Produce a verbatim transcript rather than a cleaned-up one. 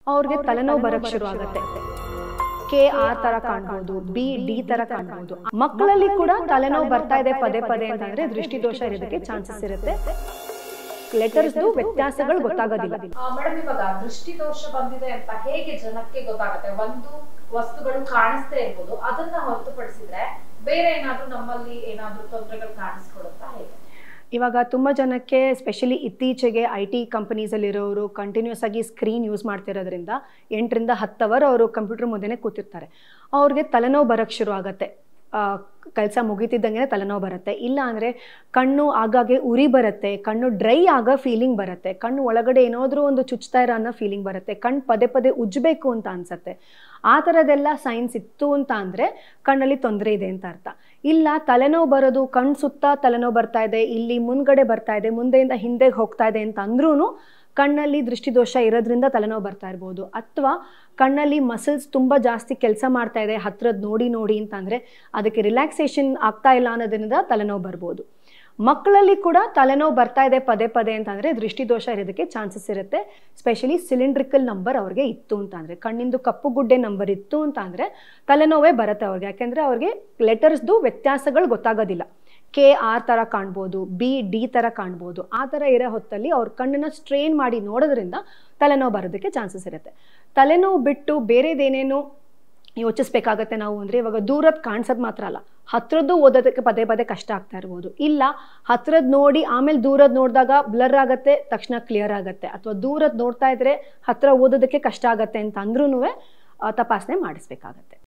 ಅವ್ರಿಗೆ ತಲೆನೋವು ಬರಕ್ ಶುರು ಆಗುತ್ತೆ. ಕೆ ಆ ತರ ಕಾಣ್ಬೋದು, ಬಿ ಡಿ ತರ ಕಾಣ್ಬೋದು. ಮಕ್ಕಳಲ್ಲಿ ಕೂಡ ತಲೆನೋವು ಬರ್ತಾ ಇದೆ ಪದೇ ಪದೇ ಅಂತಂದ್ರೆ ದೃಷ್ಟಿ ದೋಷ ಇರೋದಕ್ಕೆ ಚಾನ್ಸಸ್ ಇರುತ್ತೆ. ಲೆಟರ್ಸ್ ವ್ಯತ್ಯಾಸಗಳು ಗೊತ್ತಾಗೋದಿಲ್ಲ. ಮೇಡಮ್, ಇವಾಗ ದೃಷ್ಟಿ ದೋಷ ಬಂದಿದೆ ಅಂತ ಹೇಗೆ ಜನಕ್ಕೆ ಗೊತ್ತಾಗುತ್ತೆ? ಒಂದು ವಸ್ತುಗಳು ಕಾಣಿಸ್ತಾ ಇರ್ಬೋದು, ಅದನ್ನ ಹೊರತುಪಡಿಸಿದ್ರೆ ಬೇರೆ ಏನಾದ್ರೂ ನಮ್ಮಲ್ಲಿ ಏನಾದ್ರೂ ತೊಂದರೆಗಳು ಕಾಣಿಸ್ಕೊಡುತ್ತಾ ಹೇಗೆ? ಇವಾಗ ತುಂಬ ಜನಕ್ಕೆ ಸ್ಪೆಷಲಿ ಇತ್ತೀಚೆಗೆ ಐ ಟಿ ಕಂಪನೀಸಲ್ಲಿರೋರು ಕಂಟಿನ್ಯೂಸ್ ಆಗಿ ಸ್ಕ್ರೀನ್ ಯೂಸ್ ಮಾಡ್ತಿರೋದ್ರಿಂದ ಎಂಟರಿಂದ ಹತ್ತು ಅವರ್ ಅವರು ಕಂಪ್ಯೂಟರ್ ಮುಂದೆನೇ ಕೂತಿರ್ತಾರೆ. ಅವ್ರಿಗೆ ತಲೆನೋವು ಬರೋಕ್ಕೆ ಶುರು ಆಗುತ್ತೆ. ಕೆಲಸ ಮುಗಿತಿದ್ದಂಗೆ ತಲೆನೋವು ಬರುತ್ತೆ. ಇಲ್ಲ ಅಂದರೆ ಕಣ್ಣು ಆಗಾಗ್ಗೆ ಉರಿ ಬರುತ್ತೆ, ಕಣ್ಣು ಡ್ರೈ ಆಗೋ ಫೀಲಿಂಗ್ ಬರುತ್ತೆ, ಕಣ್ಣು ಒಳಗಡೆ ಏನಾದರೂ ಒಂದು ಚುಚ್ತಾ ಇರೋ ಅನ್ನೋ ಫೀಲಿಂಗ್ ಬರುತ್ತೆ, ಕಣ್ಣು ಪದೇ ಪದೇ ಉಜ್ಜಬೇಕು ಅಂತ ಅನ್ಸುತ್ತೆ. ಆ ಥರದ್ದೆಲ್ಲ ಸೈನ್ಸ್ ಇತ್ತು ಅಂತ ಅಂದರೆ ಕಣ್ಣಲ್ಲಿ ತೊಂದರೆ ಇದೆ ಅಂತ ಅರ್ಥ. ಇಲ್ಲ ತಲೆನೋವು ಬರೋದು ಕಣ್ಣು ಸುತ್ತ ತಲೆನೋವು ಬರ್ತಾ ಇದೆ, ಇಲ್ಲಿ ಮುಂದ್ಗಡೆ ಬರ್ತಾ ಇದೆ, ಮುಂದೆಯಿಂದ ಹಿಂದೆಗೆ ಹೋಗ್ತಾ ಇದೆ ಅಂತ ಅಂದ್ರೂ ಕಣ್ಣಲ್ಲಿ ದೃಷ್ಟಿದೋಷ ಇರೋದ್ರಿಂದ ತಲೆನೋವು ಬರ್ತಾ ಇರ್ಬೋದು. ಅಥವಾ ಕಣ್ಣಲ್ಲಿ ಮಸಲ್ಸ್ ತುಂಬ ಜಾಸ್ತಿ ಕೆಲಸ ಮಾಡ್ತಾ ಇದೆ ಹತ್ರದ ನೋಡಿ ನೋಡಿ ಅಂತಂದರೆ ಅದಕ್ಕೆ ರಿಲ್ಯಾಕ್ಸೇಷನ್ ಆಗ್ತಾ ಇಲ್ಲ ಅನ್ನೋದ್ರಿಂದ ತಲೆನೋವು ಬರ್ಬೋದು. ಮಕ್ಕಳಲ್ಲಿ ಕೂಡ ತಲೆನೋವು ಬರ್ತಾ ಇದೆ ಪದೇ ಪದೇ ಅಂತಂದರೆ ದೃಷ್ಟಿದೋಷ ಇರೋದಕ್ಕೆ ಚಾನ್ಸಸ್ ಇರುತ್ತೆ. ಸ್ಪೆಷಲಿ ಸಿಲಿಂಡ್ರಿಕಲ್ ನಂಬರ್ ಅವ್ರಿಗೆ ಇತ್ತು ಅಂತ ಅಂದರೆ, ಕಣ್ಣಿಂದು ಕಪ್ಪು ಗುಡ್ಡೆ ನಂಬರ್ ಇತ್ತು ಅಂತ ಅಂದರೆ ತಲೆನೋವೇ ಬರುತ್ತೆ ಅವ್ರಿಗೆ. ಯಾಕೆಂದರೆ ಅವ್ರಿಗೆ ಲೆಟರ್ಸ್ದು ವ್ಯತ್ಯಾಸಗಳು ಗೊತ್ತಾಗೋದಿಲ್ಲ. ಕೆ ಆರ್ ಥರ ಕಾಣ್ಬೋದು, ಬಿ ಡಿ ಥರ ಕಾಣ್ಬೋದು. ಆ ಥರ ಇರೋ ಹೊತ್ತಲ್ಲಿ ಅವ್ರ ಕಣ್ಣನ್ನು ಸ್ಟ್ರೇನ್ ಮಾಡಿ ನೋಡೋದ್ರಿಂದ ತಲೆನೋವು ಬರೋದಕ್ಕೆ ಚಾನ್ಸಸ್ ಇರುತ್ತೆ. ತಲೆನೋವು ಬಿಟ್ಟು ಬೇರೆದೇನೇನು ಯೋಚಿಸ್ಬೇಕಾಗತ್ತೆ ನಾವು ಅಂದರೆ, ಇವಾಗ ದೂರದ್ದು ಕಾಣಿಸೋದು ಮಾತ್ರ ಅಲ್ಲ, ಹತ್ರದ್ದು ಓದೋದಕ್ಕೆ ಪದೇ ಪದೇ ಕಷ್ಟ ಆಗ್ತಾ ಇರ್ಬೋದು. ಇಲ್ಲ ಹತ್ರದ್ದು ನೋಡಿ ಆಮೇಲೆ ದೂರದ್ದು ನೋಡಿದಾಗ ಬ್ಲರ್ ಆಗುತ್ತೆ, ತಕ್ಷಣ ಕ್ಲಿಯರ್ ಆಗುತ್ತೆ. ಅಥವಾ ದೂರದ್ದು ನೋಡ್ತಾ ಇದ್ರೆ ಹತ್ರ ಓದೋದಕ್ಕೆ ಕಷ್ಟ ಆಗುತ್ತೆ ಅಂತ ಅಂದ್ರೂ ತಪಾಸಣೆ ಮಾಡಿಸ್ಬೇಕಾಗತ್ತೆ.